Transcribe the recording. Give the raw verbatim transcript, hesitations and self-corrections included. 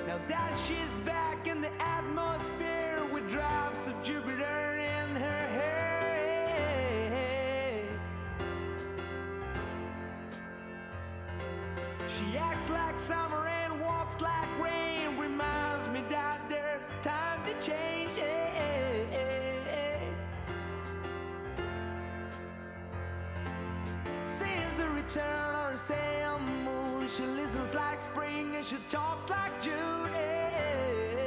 Now that she's back in the atmosphere with drops of Jupiter in her hair. She acts like summer and walks like rain, reminds me that there's time to change. Since the return of her stay on the moon, she listens like spring and she talks like June.